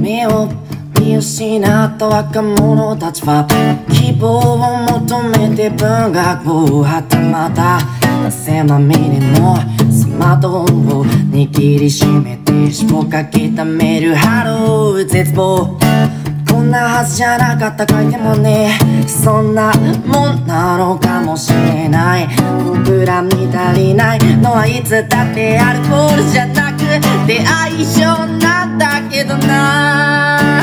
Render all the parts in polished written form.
目を見失った若者たちは希望を求めて文学をはたまた汗まみれのスマートフォンを握りしめてしをかけたメールハロー絶望こんなはずじゃなかった書いてもねそんなもんなのかもしれない僕らに足りないのはいつだってアルコールじゃなくて愛情なんだけどな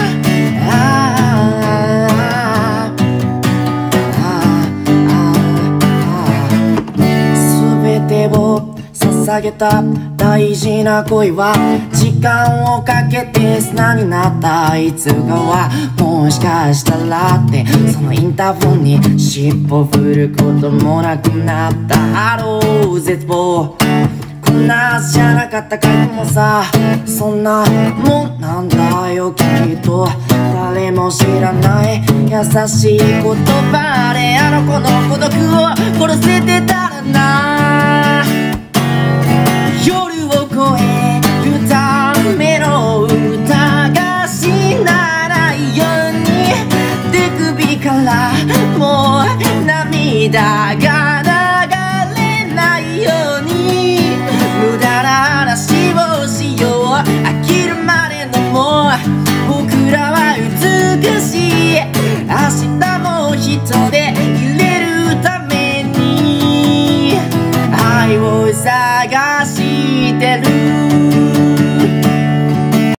全てを捧げた大事な恋は時間をかけて砂になったあいつがはもしかしたらってそのインターフォンに尻尾振ることもなくなったハロー絶望こんなはずじゃなかったかいもさそんなもんなんだよきっと誰も知らない優しい言葉であの子の孤独を殺せてたらな夜を越えるための歌が死なないように手首からもう涙が